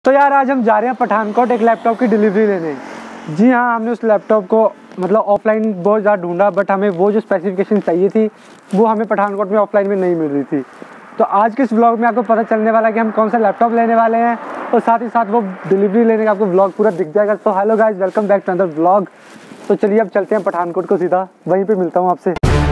तो यार आज हम जा रहे हैं पठानकोट एक लैपटॉप की डिलीवरी लेने। जी हाँ, हमने उस लैपटॉप को मतलब ऑफलाइन बहुत ज़्यादा ढूंढा, बट हमें वो जो स्पेसिफिकेशन चाहिए थी वो हमें पठानकोट में ऑफलाइन में नहीं मिल रही थी। तो आज के इस व्लॉग में आपको पता चलने वाला है कि हम कौन सा लैपटॉप लेने वाले हैं और साथ ही साथ वो डिलीवरी लेने का आपको व्लॉग पूरा दिख जाएगा। तो hello guys, welcome back to another vlog. तो चलिए अब चलते हैं पठानकोट को, सीधा वहीं पर मिलता हूँ आपसे।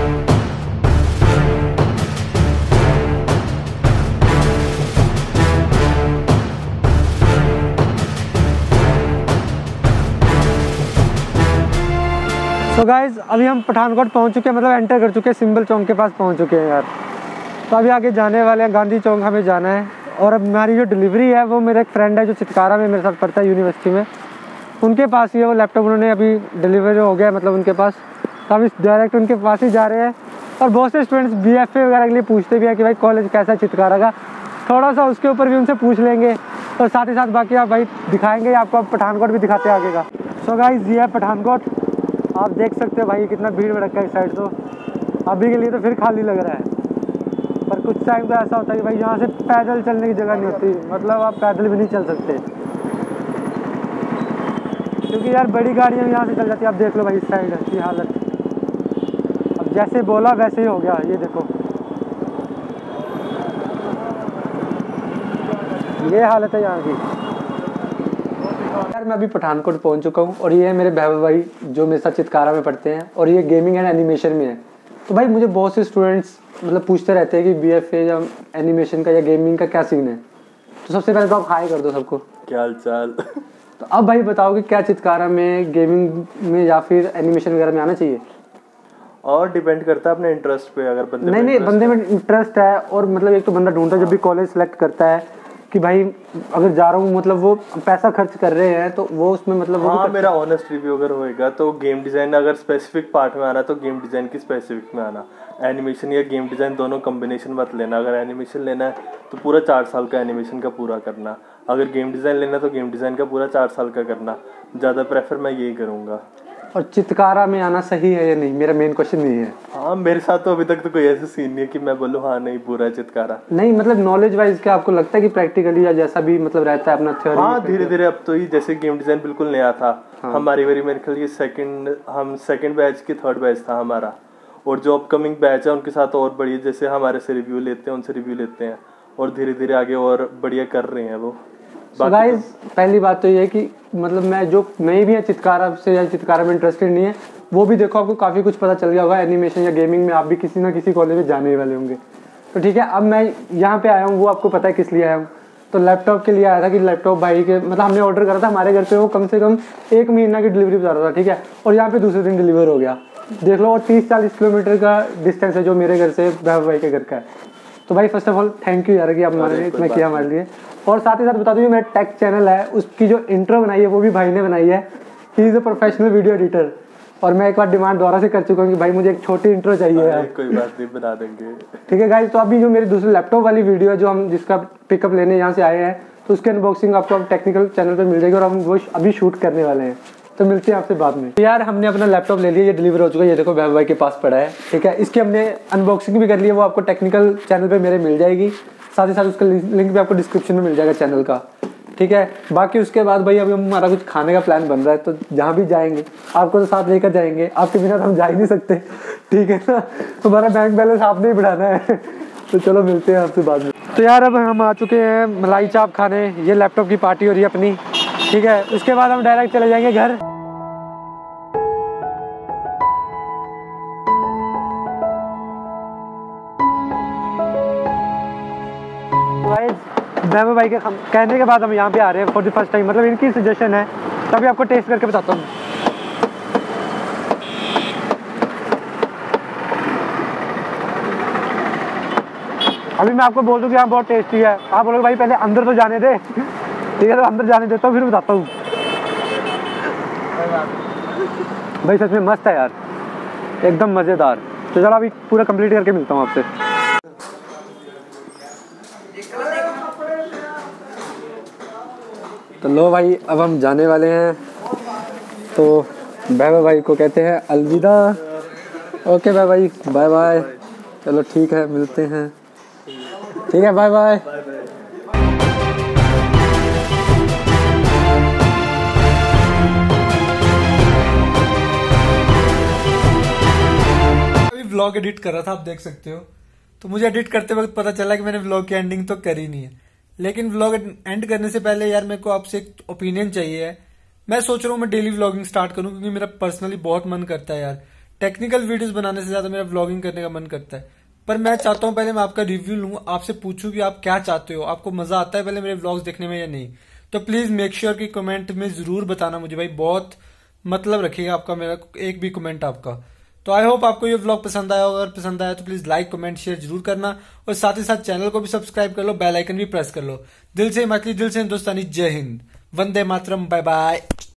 तो गाइज अभी हम पठानकोट पहुंच चुके हैं, मतलब एंटर कर चुके हैं, सिंबल चौक के पास पहुंच चुके हैं यार। तो अभी आगे जाने वाले हैं, गांधी चौक हमें जाना है। और अब हमारी जो डिलीवरी है वो मेरा एक फ्रेंड है जो चितकारा में मेरे साथ पढ़ता है यूनिवर्सिटी में, उनके पास ही है वो लैपटॉप। उन्होंने अभी डिलीवरी हो गया मतलब उनके पास, तो हम डायरेक्ट उनके पास ही जा रहे हैं। और बहुत से स्टूडेंट्स BFA वगैरह के लिए पूछते भी हैं कि भाई कॉलेज कैसा है चितकारा का, थोड़ा सा उसके ऊपर भी उनसे पूछ लेंगे। और साथ ही साथ बाकी आप भाई दिखाएँगे आपको, अब पठानकोट भी दिखाते हैं आगे का। सो गाइज ये है पठानकोट, आप देख सकते हो भाई कितना भीड़ भड़का है इस साइड। तो अभी के लिए तो फिर खाली लग रहा है, पर कुछ टाइम तो ऐसा होता है कि भाई यहाँ से पैदल चलने की जगह नहीं होती, मतलब आप पैदल भी नहीं चल सकते क्योंकि यार बड़ी गाड़ियाँ यहाँ से चल जाती है। आप देख लो भाई इस साइड की हालत, अब जैसे बोला वैसे ही हो गया। ये देखो ये हालत है यहाँ की यार। मैं अभी पठानकोट पहुंच चुका हूं और ये है मेरे भैया भाई जो मेरे साथ चितकारा में पढ़ते हैं और ये गेमिंग एंड एनिमेशन में है। तो भाई मुझे बहुत से स्टूडेंट्स मतलब पूछते रहते हैं कि BFA या एनिमेशन का या गेमिंग का क्या सीन है। तो सबसे पहले तो आप हाई कर दो सबको, क्या हाल चाल। तो अब भाई बताओ कि क्या चितकारा में गेमिंग में या फिर एनिमेशन वगैरह में आना चाहिए? और डिपेंड करता है अपने इंटरेस्ट पे। अगर बंदे नहीं बंदे में इंटरेस्ट है और मतलब एक तो बंदा ढूंढता है जब भी कॉलेज सेलेक्ट करता है कि भाई अगर जा रहा हूँ मतलब वो पैसा खर्च कर रहे हैं तो वो उसमें मतलब हाँ, मेरा ऑनेस्ट रिव्यू अगर होएगा तो गेम डिज़ाइन अगर स्पेसिफिक पार्ट में आना तो गेम डिज़ाइन की स्पेसिफिक में आना। एनिमेशन या गेम डिज़ाइन दोनों कॉम्बिनेशन मत लेना। अगर एनिमेशन लेना है तो पूरा 4 साल का एनिमेशन का पूरा करना। अगर गेम डिज़ाइन लेना है तो गेम डिज़ाइन का पूरा 4 साल का करना। ज़्यादा प्रेफर मैं यही करूँगा। और चितकारा में आना सही है या नहीं, मेरा मेन क्वेश्चन नहीं है। हाँ, मेरे साथ तो अभी तक तो कोई ऐसा सीन नहीं है कि मैं बोलूँ हाँ नहीं पूरा चितकारा नहीं। मतलब नॉलेज वाइज क्या आपको लगता है कि प्रैक्टिकली या जैसा भी मतलब रहता है अपना थ्योरी? हाँ, धीरे धीरे अब तो ही जैसे गेम डिज़ाइन बिल्कुल नया था। हाँ। हमारी बारी मेरे ख्याल ये सेकंड बैच की 3rd बैच था हमारा। और जो अपकमिंग बैच है उनके साथ और बढ़िया, जैसे हमारे से रिव्यू लेते हैं उनसे रिव्यू लेते हैं और धीरे धीरे आगे और बढ़िया कर रहे हैं वो। So guys, पहली बात तो ये है कि मतलब मैं जो नहीं भी है चितकारा से या चितकारा में इंटरेस्टेड नहीं है, वो भी देखो आपको काफ़ी कुछ पता चल गया होगा। एनिमेशन या गेमिंग में आप भी किसी ना किसी कॉलेज में जाने वाले होंगे। तो ठीक है, अब मैं यहाँ पे आया हूँ, वो आपको पता है किस लिए आया हूँ। तो लैपटॉप के लिए आया था कि लैपटॉप भाई के मतलब हमने ऑर्डर करा था, हमारे घर पे वो कम से कम 1 महीना की डिलीवरी बता रहा था, ठीक है। और यहाँ पे दूसरे दिन डिलीवर हो गया, देख लो। और 30-40 किलोमीटर का डिस्टेंस है जो मेरे घर से भाई के घर का है। तो भाई first of all thank you यार कि आप हमारे इतना किया हमारे लिए। और साथ ही साथ बता दूँ मेरा टेक चैनल है, उसकी जो इंट्रो बनाई है वो भी भाई ने बनाई है। He is a professional video editor. और मैं एक बार डिमांड दोबारा से कर चुका हूँ कि भाई मुझे एक छोटी इंट्रो चाहिए यार। कोई बात नहीं, बना देंगे। ठीक है गाइस, तो अभी जो मेरी दूसरी लैपटॉप वाली वीडियो है जो हम जिसका पिकअप लेने यहाँ से आए हैं, तो उसकी अनबॉक्सिंग आपको टेक्निकल चैनल पर मिल जाएगी और हम वो अभी शूट करने वाले हैं। तो मिलते हैं आपसे बाद में। तो यार हमने अपना लैपटॉप ले लिया, ये डिलीवर हो चुका है, ये देखो भैया भाई के पास पड़ा है, ठीक है। इसकी हमने अनबॉक्सिंग भी कर ली है, वो आपको टेक्निकल चैनल पे मेरे मिल जाएगी। साथ ही साथ उसका लिंक भी आपको डिस्क्रिप्शन में मिल जाएगा चैनल का, ठीक है। बाकी उसके बाद भाई अभी हमारा कुछ खाने का प्लान बन रहा है, तो जहाँ भी जाएंगे आपको तो साथ लेकर जाएंगे, आपके बिना तो हम जा ही नहीं सकते, ठीक है ना। हमारा बैंक बैलेंस आपने ही बढ़ाना है। तो चलो मिलते हैं आपसे बाद में। तो यार अब हम आ चुके हैं मलाई चाप खाने, ये लैपटॉप की पार्टी हो रही है अपनी, ठीक है। उसके बाद हम डायरेक्ट चले जाएंगे घर। भैया भाई के कहने के बाद हम यहाँ पे आ रहे हैं फॉर द फर्स्ट टाइम, मतलब इनकी सजेशन है, तभी आपको टेस्ट करके बताता हूँ। अभी मैं आपको बोल दूँ कि यहाँ बहुत टेस्टी है, आप बोलोगे भाई पहले अंदर तो जाने दे, ठीक है। तो अंदर जाने देता हूँ फिर बताता हूँ। भाई सच में मस्त है यार, एकदम मज़ेदार। तो चलो अभी पूरा कंप्लीट करके मिलता हूँ आपसे। तो लो भाई अब हम जाने वाले हैं, तो भैया भाई को कहते हैं अलविदा। ओके भैया भाई, बाय बाय। चलो ठीक है, मिलते हैं, ठीक है, बाय बाय। व्लॉग एडिट कर रहा था, आप देख सकते हो। तो मुझे एडिट करते वक्त पता चला कि मैंने व्लॉग की एंडिंग तो करी नहीं है। लेकिन व्लॉग एंड करने से पहले यार मेरे को आपसे एक ओपिनियन चाहिए है। मैं सोच रहा हूँ मैं डेली व्लॉगिंग स्टार्ट करूँ, क्योंकि मेरा पर्सनली बहुत मन करता है यार। टेक्निकल वीडियोस बनाने से ज्यादा मेरा व्लॉगिंग करने का मन करता है। पर मैं चाहता हूँ पहले मैं आपका रिव्यू लूँ, आपसे पूछूं कि आप क्या चाहते हो, आपको मजा आता है पहले मेरे व्लॉग्स देखने में या नहीं। तो प्लीज मेक श्योर कि कमेंट में जरूर बताना मुझे भाई, बहुत मतलब रखिएगा आपका, मेरा एक भी कमेंट आपका। तो आई होप आपको ये व्लॉग पसंद आया होगा। अगर पसंद आया तो प्लीज लाइक कमेंट शेयर जरूर करना, और साथ ही साथ चैनल को भी सब्सक्राइब कर लो, बेल आइकन भी प्रेस कर लो। दिल से हिमाचली, दिल से हिंदुस्तानी, जय हिंद, वंदे मातरम, बाय बाय।